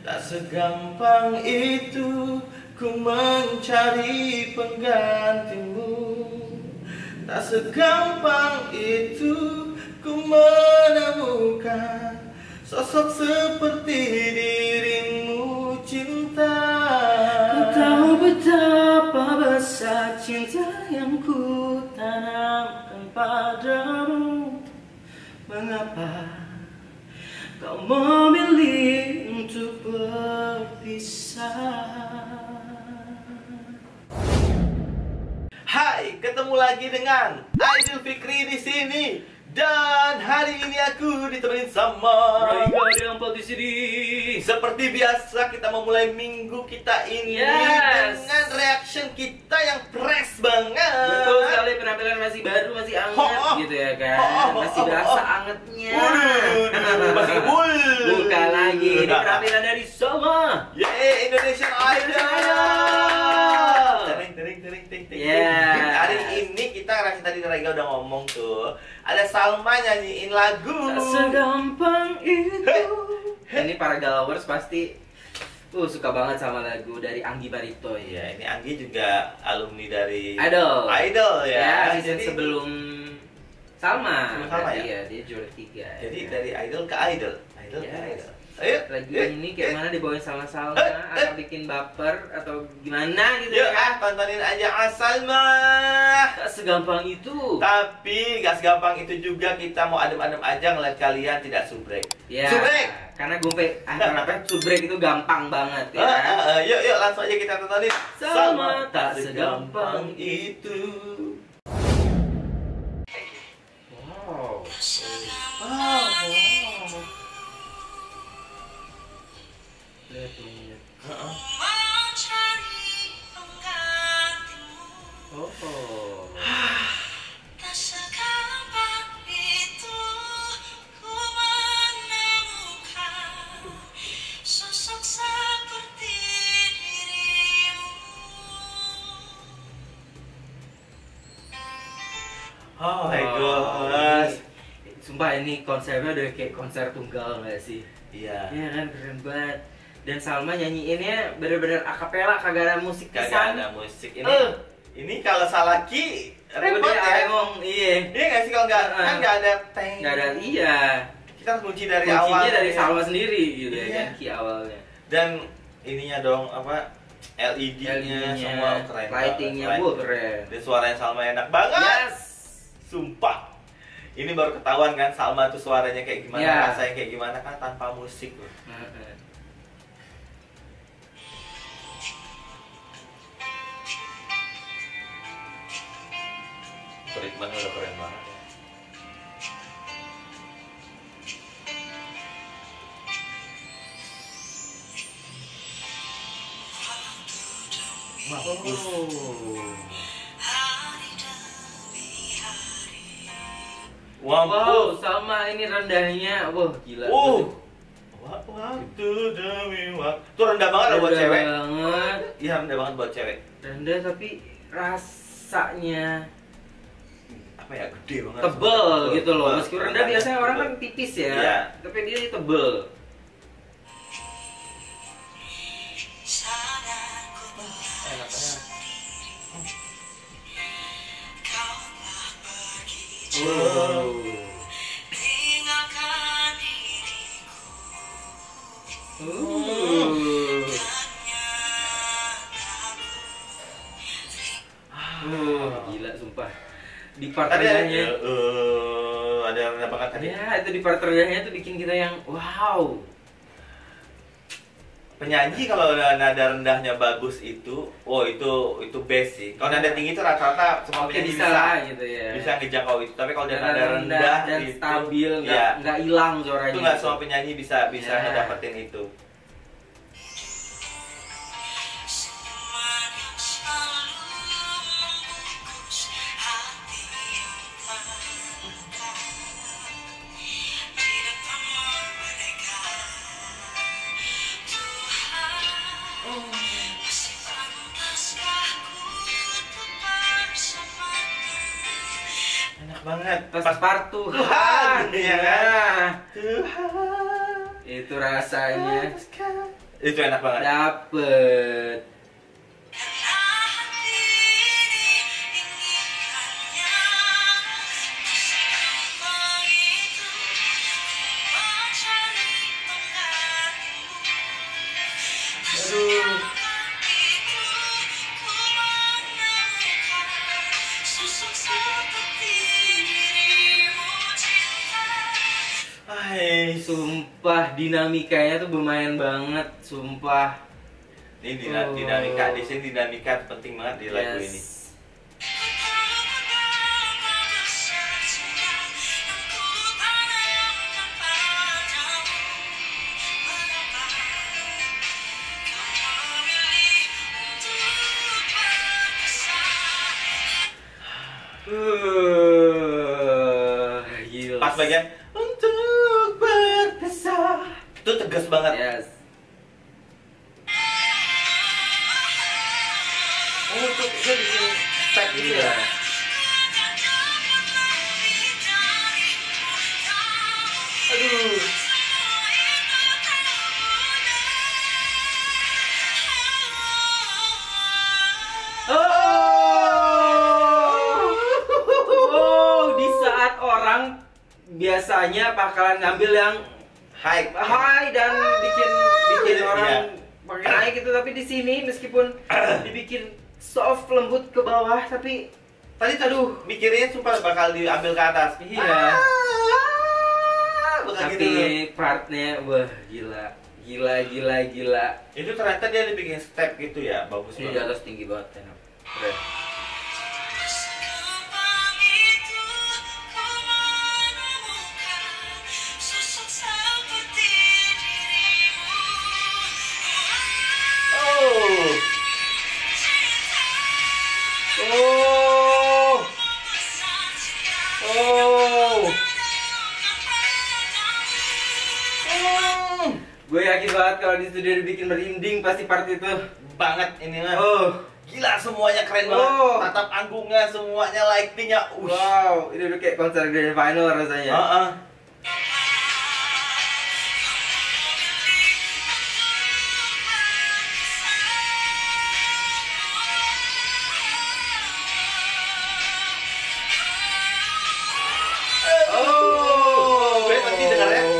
Tak segampang itu ku mencari penggantimu. Tak segampang itu ku menemukan sosok seperti dirimu, cinta. Ku tahu betapa besar cinta yang ku tanamkan padamu. Mengapa kau memilih untuk berpisah? Hai, ketemu lagi dengan Aidil Fikri di sini. Dan hari ini aku ditemenin sama Raiga yang di sini. Seperti biasa kita memulai minggu kita ini dengan reaction kita yang fresh banget. Betul sekali, penampilan masih baru, masih anget gitu ya kan. Masih berasa angetnya. Masih kebul. Bukan lagi, ini penampilan dari Salma. Yeay, Indonesian Idol. Hari ini kita karena tadi Raiga udah ngomong tuh, ada Salma nyanyiin lagu Tak segampang itu. Ini para galawers pasti suka banget sama lagu dari Anggi Barito ya. Ya, ini Anggi juga alumni dari Idol ya. Season Jadi sebelum Salma. Salma ya? Iya, dia juara 3. Jadi ya. dari Idol ke Idol. Idol ke Idol. Ayo, lagu ini kayak mana dibawain sama Salma atau bikin baper atau gimana gitu ya. ya. Tontonin aja Salma. Tak segampang itu. Tapi gak segampang itu juga, kita mau adem-adem aja ngeliat kalian tidak subrek. Ya, Subrek. karena gue subrek itu gampang banget ya. Yuk langsung aja kita tontonin Salma tak segampang itu. Wow. Lihat tuh. Tak segampang itu ku menemukan sosok seperti dirimu. Oh my gosh. Sumpah ini konsepnya udah kayak konser tunggal gak sih? Iya. Iya kan, keren banget. Dan Salma nyanyiinnya bener-bener akapela, kagak ada musik Kagak pisan. ada musik. Ini kalau salah ki repot Udah ya. emang iya. Iya nggak sih, kalau nggak kan nggak ada teng. Nggak ada, iya. Kita harus kunci dari awal. Kuncinya dari ya. Salma sendiri gitu ya Iya. kan, ki awalnya. Dan ininya dong apa, LED-nya semua keren. Lightingnya keren. Dan suaranya Salma enak banget. Yes. Sumpah. Ini baru ketahuan kan Salma tuh suaranya kayak gimana, Ya. rasanya kayak gimana kan tanpa musik loh. Treatment udah keren banget ya. Mampus. Wow, Salma ini rendahnya, wah gila. Waktu demi waktu. Itu rendah banget loh buat cewek. Banget. Iya, rendah banget buat cewek. Rendah tapi rasanya Apa ya, gede banget. tebel gitu loh. Tebel. Meskipun rendah biasanya orang kan tipis ya. Iya. Tapi dia tebel. Gila sumpah. Di part Tadi rendahnya ada yang rendah banget tadi. ya, itu di part rendahnya tuh bikin kita yang wow. Penyanyi kalau nada rendahnya bagus itu, itu best sih. Kalau nada tinggi itu rata-rata semua penyanyi bisa lah gitu ya. bisa ngejangkau itu. Tapi kalau Nada nada rendah dan itu, stabil, ya, nggak hilang suaranya. itu nggak gitu. semua penyanyi bisa Ya. ngedapetin itu. Enak banget. Pas part Tuhan, Tuhan, ya kan? Itu rasanya. Itu enak banget. Dapet. Karena hati ini inginkannya sesimpel itu mencari penggantimu. Aduh. Itu ku menemukan sosok seperti dirimu cinta. Hai, Sumpah dinamikanya tuh bermain banget, sumpah. ini dinamika di sini, dinamika penting banget di lagu ini. Gila. Pas bagian untuk berpisah itu tegas banget. Yes. Oh, itu dia bikin step gitu ya. Aduh. Oh, di saat orang biasanya bakalan ngambil yang Hai. high dan bikin Iya. orang makin naik gitu, tapi di sini meskipun dibikin soft lembut ke bawah, tapi Tadi aduh, mikirnya sumpah bakal diambil ke atas. iya. Bukan Tapi gitu. partnya wah gila. Itu ternyata dia dibikin step gitu ya, bagus Ini di banget. atas tinggi banget, enak. Keren. Segampang itu ku menemukan sosok seperti dirimu. Oh. Cinta Oh, memesan cinta oh. Hmm. Gue yakin banget kalau di studio dibikin merinding pasti part itu. Banget ini mah. Oh, Gila, semuanya keren Oh. banget. Tatap anggungnya, semuanya lightingnya. wow, ini udah kayak konser grand final rasanya. Heeh. Oh, Gue nanti dengar ya.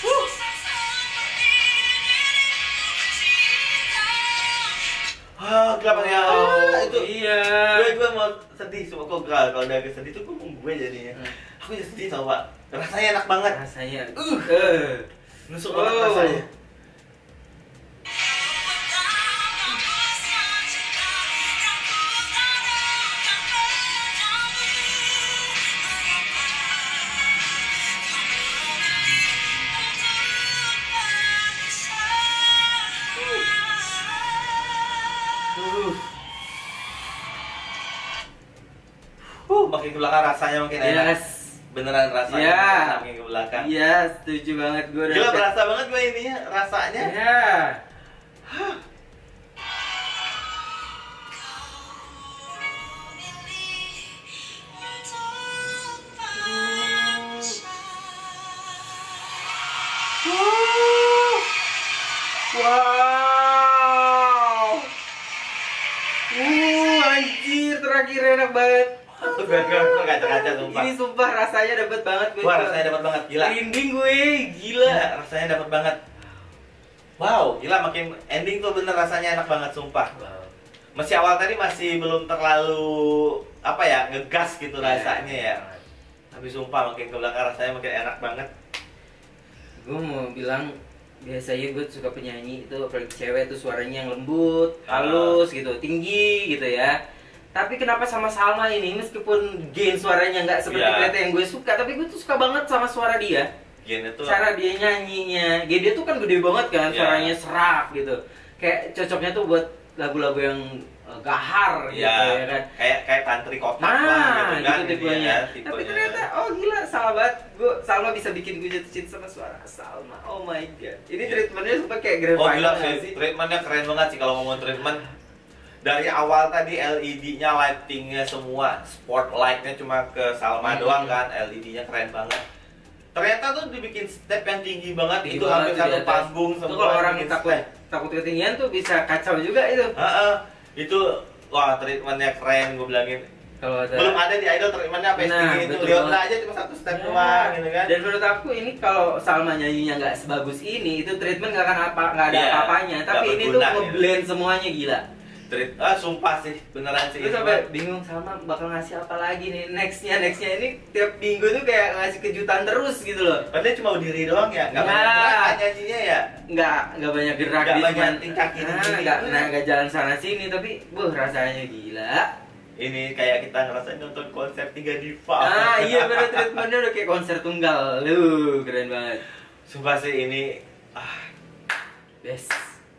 Ah, kenapa ya? Itu Iya. gue mau sedih, semua kok kalau udah sedih tuh gue jadinya. Aku jadi sedih tau Pak. Rasanya enak banget. Rasanya. Nusuk banget rasanya. Makin ke belakang rasanya makin enak. Yes. Beneran rasanya Ya. makin ke belakang. Iya, setuju banget gue. Gila, berasa banget gue ininya, rasanya. Ya. Wow. Anjir, terakhir enak banget. Gue kaca-kaca sumpah. Ini sumpah rasanya dapet banget gue. Wah, rasanya dapat banget, gila. Merinding gue, gila. Gila, rasanya dapat banget. Wow, gila, makin ending tuh bener rasanya enak banget sumpah. Masih awal tadi masih belum terlalu apa ya, ngegas gitu rasanya ya. Tapi sumpah makin ke belakang rasanya makin enak banget. Gue mau bilang biasanya gue suka penyanyi itu apalagi cewek tuh suaranya yang lembut, halus gitu, tinggi gitu ya. Tapi kenapa sama Salma ini meskipun gain suaranya nggak seperti Iya. Kreta yang gue suka, tapi gue tuh suka banget sama suara dia. Gini tuh Cara dia nyanyinya, dia tuh kan gede banget kan, Iya. suaranya serak gitu. Kayak cocoknya tuh buat lagu-lagu yang gahar gitu ya kan. kayak country kotak Nah, lah gitu ini tipenya. ya, Tapi tipenya. ternyata, oh gila, sahabat, Salma bisa bikin gue jatuh cinta sama suara Salma. Oh my god, ini Iya. treatmentnya sumpah kayak grand Oh gila final sih, nggak sih. treatmentnya keren banget sih kalau ngomong treatment. Dari awal tadi LED-nya, lightingnya semua, spotlight-nya cuma ke Salma doang kan, LED-nya keren banget. Ternyata tuh dibikin step yang tinggi banget, Tinggi itu banget hampir tuh di satu atas. panggung Itu semua. kalau orang bikin takut step. takut ketinggian tuh bisa kacau juga itu. Heeh. Itu wah treatmentnya keren gue bilangin. Kalau ada Belum ada di Idol treatmentnya apa Nah, setinggi itu. betul Leona banget. aja cuma satu step Ya. doang gitu kan. Dan menurut aku ini kalau Salma nyanyinya nggak sebagus ini, itu treatment nggak akan nggak ada Iya, apa-apanya. nggak Tapi ini tuh berguna, ngeblend semuanya gila. Sumpah sih, beneran sih. Gue ini sampai mah. bingung Salma bakal ngasih apa lagi nih nextnya ini tiap minggu tuh kayak ngasih kejutan terus gitu loh. Padahal cuma berdiri doang ya, nggak Ya. banyak gerak kan nyanyinya ya. Nggak banyak gerak, Nggak dia banyak cuman- tingkah kiri kiri. nggak jalan sana sini, tapi rasanya gila. Ini kayak kita ngerasain nonton konser 3 Diva. Ah iya bener, treatmentnya udah kayak konser tunggal, lu keren banget. Sumpah sih ini Best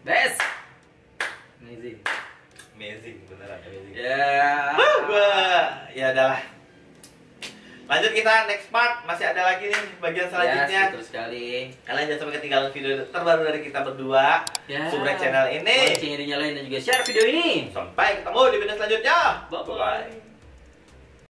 amazing. amazing, beneran amazing. Ya. Ya adalah. Lanjut kita next part, masih ada lagi nih bagian selanjutnya. Betul sekali. Kalian jangan sampai ketinggalan video terbaru dari kita berdua. Ya. Subscribe channel ini. Loncengnya dinyalain dan juga share video ini. Sampai ketemu di video selanjutnya. Bye-bye. Bye-bye.